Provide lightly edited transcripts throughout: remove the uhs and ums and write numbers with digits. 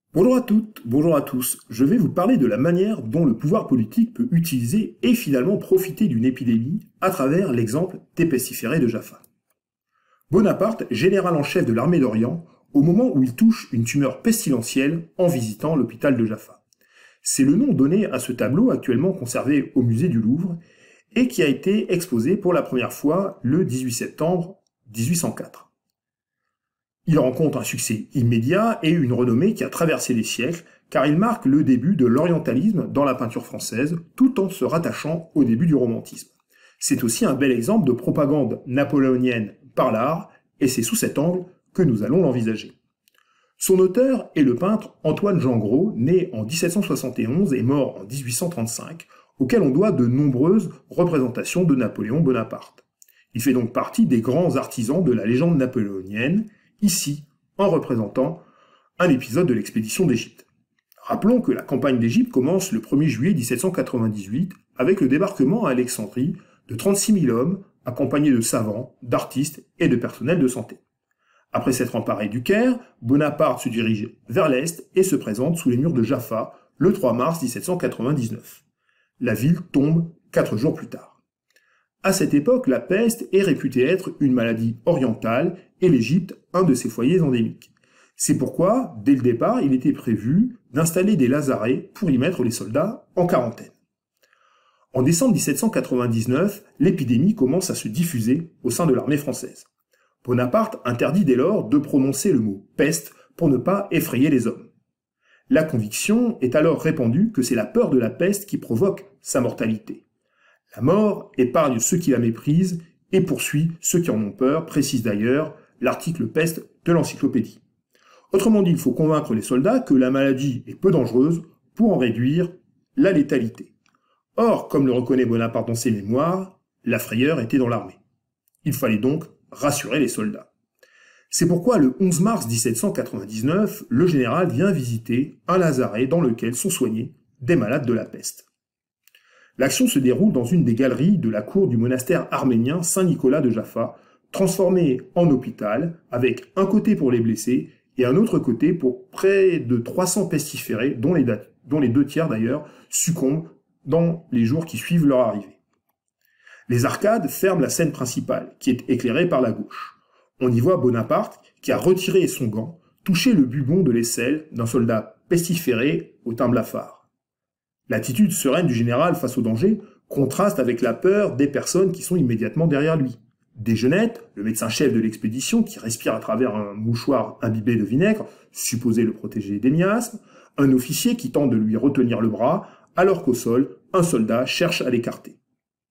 Bonjour à toutes, bonjour à tous. Je vais vous parler de la manière dont le pouvoir politique peut utiliser et finalement profiter d'une épidémie à travers l'exemple des pestiférés de Jaffa. Bonaparte, général en chef de l'armée d'Orient, au moment où il touche une tumeur pestilentielle en visitant l'hôpital de Jaffa. C'est le nom donné à ce tableau actuellement conservé au musée du Louvre et qui a été exposé pour la première fois le 18 septembre 1804. Il rencontre un succès immédiat et une renommée qui a traversé les siècles, car il marque le début de l'orientalisme dans la peinture française, tout en se rattachant au début du romantisme. C'est aussi un bel exemple de propagande napoléonienne par l'art, et c'est sous cet angle que nous allons l'envisager. Son auteur est le peintre Antoine-Jean Gros, né en 1771 et mort en 1835, auquel on doit de nombreuses représentations de Napoléon Bonaparte. Il fait donc partie des grands artisans de la légende napoléonienne, ici en représentant un épisode de l'expédition d'Égypte. Rappelons que la campagne d'Égypte commence le 1er juillet 1798 avec le débarquement à Alexandrie de 36 000 hommes accompagnés de savants, d'artistes et de personnel de santé. Après s'être emparé du Caire, Bonaparte se dirige vers l'est et se présente sous les murs de Jaffa le 3 mars 1799. La ville tombe 4 jours plus tard. À cette époque, la peste est réputée être une maladie orientale et l'Égypte un de ses foyers endémiques. C'est pourquoi, dès le départ, il était prévu d'installer des lazarets pour y mettre les soldats en quarantaine. En décembre 1799, l'épidémie commence à se diffuser au sein de l'armée française. Bonaparte interdit dès lors de prononcer le mot « peste » pour ne pas effrayer les hommes. La conviction est alors répandue que c'est la peur de la peste qui provoque sa mortalité. La mort épargne ceux qui la méprisent et poursuit ceux qui en ont peur, précise d'ailleurs l'article peste de l'encyclopédie. Autrement dit, il faut convaincre les soldats que la maladie est peu dangereuse pour en réduire la létalité. Or, comme le reconnaît Bonaparte dans ses mémoires, la frayeur était dans l'armée. Il fallait donc rassurer les soldats. C'est pourquoi le 11 mars 1799, le général vient visiter un lazaret dans lequel sont soignés des malades de la peste. L'action se déroule dans une des galeries de la cour du monastère arménien Saint-Nicolas de Jaffa, transformé en hôpital, avec un côté pour les blessés et un autre côté pour près de 300 pestiférés, dont les 2 tiers d'ailleurs succombent dans les jours qui suivent leur arrivée. Les arcades ferment la scène principale, qui est éclairée par la gauche. On y voit Bonaparte, qui a retiré son gant, toucher le bubon de l'aisselle d'un soldat pestiféré au teint blafard. L'attitude sereine du général face au danger contraste avec la peur des personnes qui sont immédiatement derrière lui. Desgenette, le médecin-chef de l'expédition, qui respire à travers un mouchoir imbibé de vinaigre, supposé le protéger des miasmes, un officier qui tente de lui retenir le bras, alors qu'au sol, un soldat cherche à l'écarter.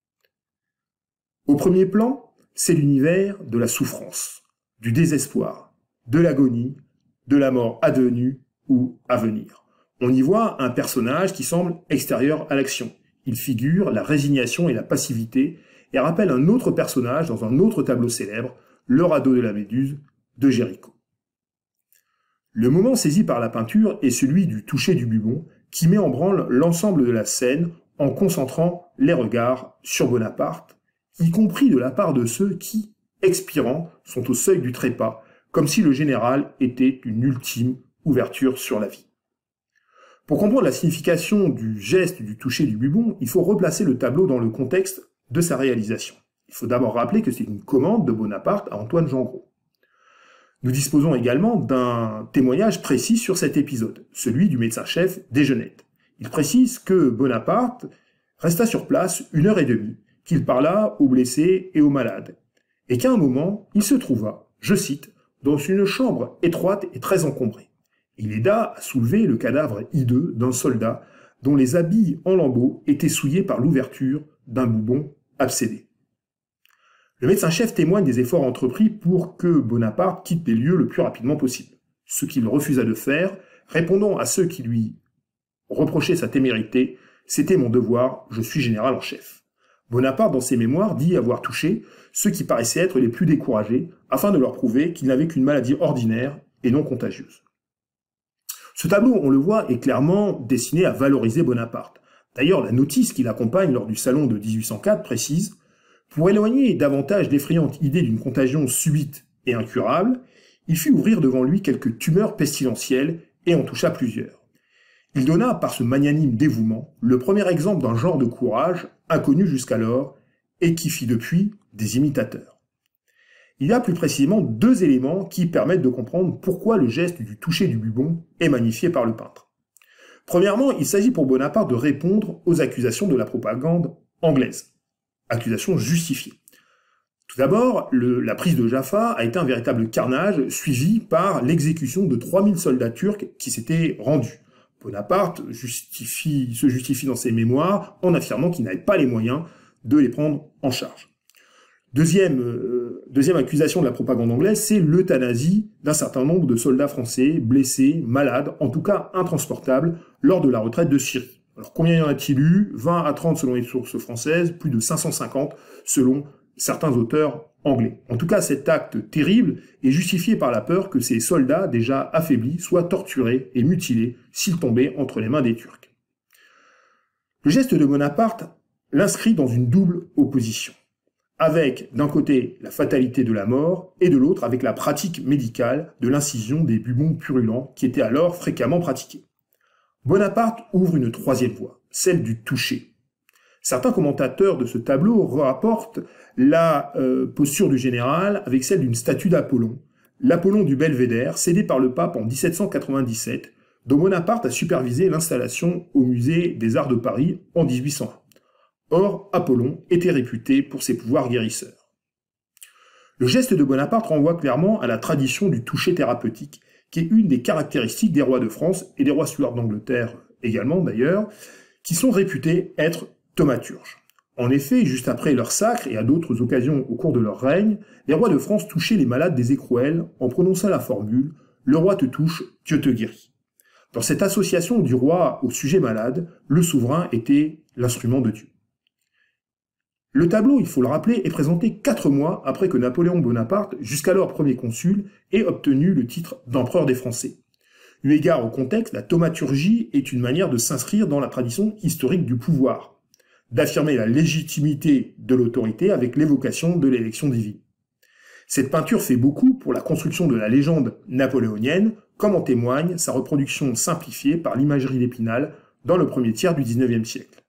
Au premier plan, c'est l'univers de la souffrance, du désespoir, de l'agonie, de la mort advenue ou à venir. On y voit un personnage qui semble extérieur à l'action. Il figure la résignation et la passivité et rappelle un autre personnage dans un autre tableau célèbre, le radeau de la Méduse de Géricault. Le moment saisi par la peinture est celui du toucher du bubon qui met en branle l'ensemble de la scène en concentrant les regards sur Bonaparte, y compris de la part de ceux qui, expirant, sont au seuil du trépas, comme si le général était une ultime ouverture sur la vie. Pour comprendre la signification du geste du toucher du bubon, il faut replacer le tableau dans le contexte de sa réalisation. Il faut d'abord rappeler que c'est une commande de Bonaparte à Antoine-Jean Gros. Nous disposons également d'un témoignage précis sur cet épisode, celui du médecin-chef Desgenette. Il précise que Bonaparte resta sur place 1h30, qu'il parla aux blessés et aux malades, et qu'à un moment, il se trouva, je cite, dans une chambre étroite et très encombrée. Il aida à soulever le cadavre hideux d'un soldat dont les habits en lambeaux étaient souillés par l'ouverture d'un bubon abcédé. Le médecin-chef témoigne des efforts entrepris pour que Bonaparte quitte les lieux le plus rapidement possible, ce qu'il refusa de faire, répondant à ceux qui lui reprochaient sa témérité, « C'était mon devoir, je suis général en chef ». Bonaparte, dans ses mémoires, dit avoir touché ceux qui paraissaient être les plus découragés, afin de leur prouver qu'il n'avait qu'une maladie ordinaire et non contagieuse. Ce tableau, on le voit, est clairement destiné à valoriser Bonaparte. D'ailleurs, la notice qui l'accompagne lors du salon de 1804 précise « Pour éloigner davantage d'effrayantes idées d'une contagion subite et incurable, il fit ouvrir devant lui quelques tumeurs pestilentielles et en toucha plusieurs. Il donna, par ce magnanime dévouement, le premier exemple d'un genre de courage inconnu jusqu'alors et qui fit depuis des imitateurs. Il y a plus précisément deux éléments qui permettent de comprendre pourquoi le geste du toucher du bubon est magnifié par le peintre. Premièrement, il s'agit pour Bonaparte de répondre aux accusations de la propagande anglaise. Accusations justifiées. Tout d'abord, la prise de Jaffa a été un véritable carnage suivi par l'exécution de 3000 soldats turcs qui s'étaient rendus. Bonaparte se justifie dans ses mémoires en affirmant qu'il n'avait pas les moyens de les prendre en charge. Deuxième accusation de la propagande anglaise, c'est l'euthanasie d'un certain nombre de soldats français, blessés, malades, en tout cas intransportables, lors de la retraite de Syrie. Alors combien y en a-t-il eu? 20 à 30 selon les sources françaises, plus de 550 selon certains auteurs anglais. En tout cas, cet acte terrible est justifié par la peur que ces soldats déjà affaiblis soient torturés et mutilés s'ils tombaient entre les mains des Turcs. Le geste de Bonaparte l'inscrit dans une double opposition, avec d'un côté la fatalité de la mort et de l'autre avec la pratique médicale de l'incision des bubons purulents qui était alors fréquemment pratiquée. Bonaparte ouvre une troisième voie, celle du toucher. Certains commentateurs de ce tableau rapportent la posture du général avec celle d'une statue d'Apollon, l'Apollon du Belvédère, cédé par le pape en 1797, dont Bonaparte a supervisé l'installation au musée des Arts de Paris en 1801. Or, Apollon était réputé pour ses pouvoirs guérisseurs. Le geste de Bonaparte renvoie clairement à la tradition du toucher thérapeutique, qui est une des caractéristiques des rois de France et des rois Stuarts d'Angleterre également d'ailleurs, qui sont réputés être thaumaturges. En effet, juste après leur sacre et à d'autres occasions au cours de leur règne, les rois de France touchaient les malades des écrouelles en prononçant la formule « Le roi te touche, Dieu te guérit ». Dans cette association du roi au sujet malade, le souverain était l'instrument de Dieu. Le tableau, il faut le rappeler, est présenté 4 mois après que Napoléon Bonaparte, jusqu'alors premier consul, ait obtenu le titre d'empereur des Français. Eu égard au contexte, la thaumaturgie est une manière de s'inscrire dans la tradition historique du pouvoir, d'affirmer la légitimité de l'autorité avec l'évocation de l'élection divine. Cette peinture fait beaucoup pour la construction de la légende napoléonienne, comme en témoigne sa reproduction simplifiée par l'imagerie d'Épinal dans le premier tiers du XIXe siècle.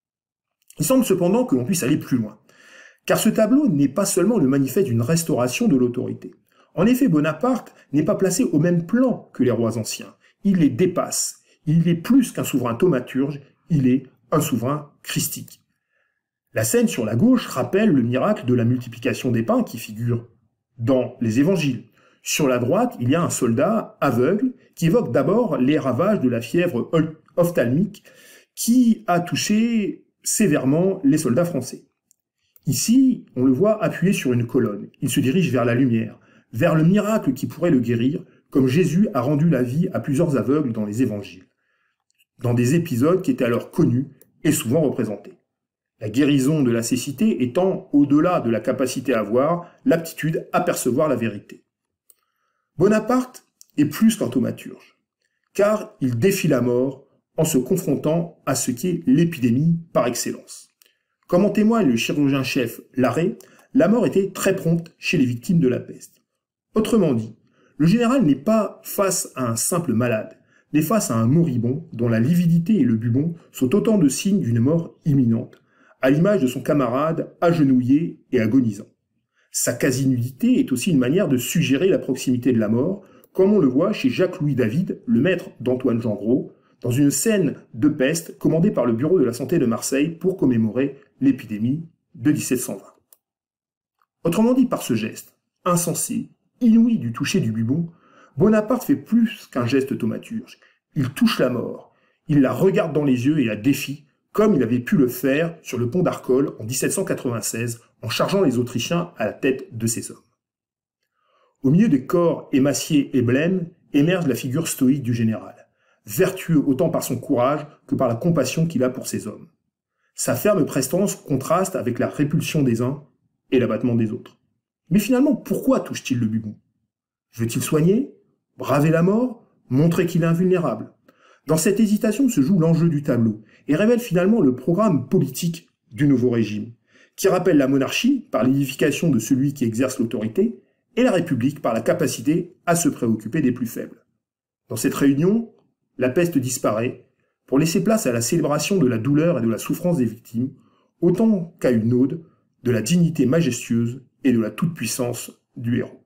Il semble cependant que l'on puisse aller plus loin, car ce tableau n'est pas seulement le manifeste d'une restauration de l'autorité. En effet, Bonaparte n'est pas placé au même plan que les rois anciens. Il les dépasse. Il est plus qu'un souverain thaumaturge, il est un souverain christique. La scène sur la gauche rappelle le miracle de la multiplication des pains qui figure dans les évangiles. Sur la droite, il y a un soldat aveugle qui évoque d'abord les ravages de la fièvre ophtalmique qui a touché sévèrement les soldats français. Ici, on le voit appuyé sur une colonne. Il se dirige vers la lumière, vers le miracle qui pourrait le guérir, comme Jésus a rendu la vie à plusieurs aveugles dans les évangiles, dans des épisodes qui étaient alors connus et souvent représentés. La guérison de la cécité étant, au-delà de la capacité à voir, l'aptitude à percevoir la vérité. Bonaparte est plus qu'un thaumaturge, car il défie la mort en se confrontant à ce qui est l'épidémie par excellence. Comme en témoigne le chirurgien-chef Larrey, la mort était très prompte chez les victimes de la peste. Autrement dit, le général n'est pas face à un simple malade, mais face à un moribond dont la lividité et le bubon sont autant de signes d'une mort imminente, à l'image de son camarade agenouillé et agonisant. Sa quasi-nudité est aussi une manière de suggérer la proximité de la mort, comme on le voit chez Jacques-Louis David, le maître d'Antoine Jean-Gros, dans une scène de peste commandée par le Bureau de la Santé de Marseille pour commémorer l'épidémie de 1720. Autrement dit, par ce geste insensé, inouï du toucher du bubon, Bonaparte fait plus qu'un geste thaumaturge. Il touche la mort, il la regarde dans les yeux et la défie, comme il avait pu le faire sur le pont d'Arcole en 1796 en chargeant les Autrichiens à la tête de ses hommes. Au milieu des corps émaciés et blêmes émerge la figure stoïque du général, vertueux autant par son courage que par la compassion qu'il a pour ses hommes. Sa ferme prestance contraste avec la répulsion des uns et l'abattement des autres. Mais finalement, pourquoi touche-t-il le bubon? Veut-il soigner? Braver la mort? Montrer qu'il est invulnérable? Dans cette hésitation se joue l'enjeu du tableau et révèle finalement le programme politique du nouveau régime, qui rappelle la monarchie par l'édification de celui qui exerce l'autorité et la République par la capacité à se préoccuper des plus faibles. Dans cette réunion, la peste disparaît pour laisser place à la célébration de la douleur et de la souffrance des victimes, autant qu'à une ode de la dignité majestueuse et de la toute-puissance du héros.